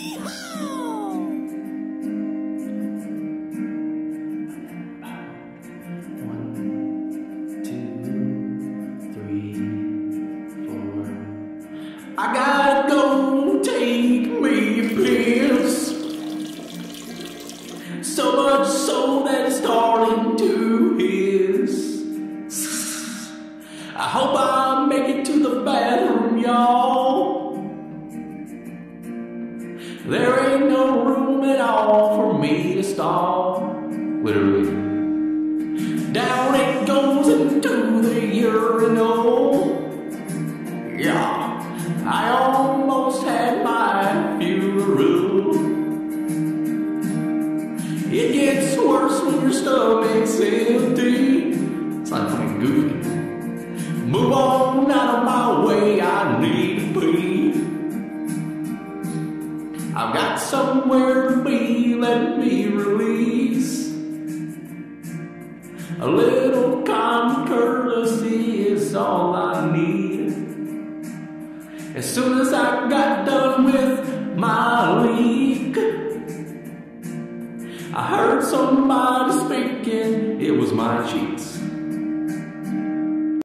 I gotta go take me a piss. So much so that it's starting to hiss. I hope I make it to the bathroom, y'all. There ain't no room at all for me to stall. Literally. Down it goes into the urinal. Yeah. I almost had my funeral. It gets worse when your stomach's empty. It's like fucking goofy. Move on out of my way, I need to pee. I've got somewhere to be, let me release. A little common courtesy is all I need. As soon as I got done with my leak, I heard somebody speaking, it was my cheeks.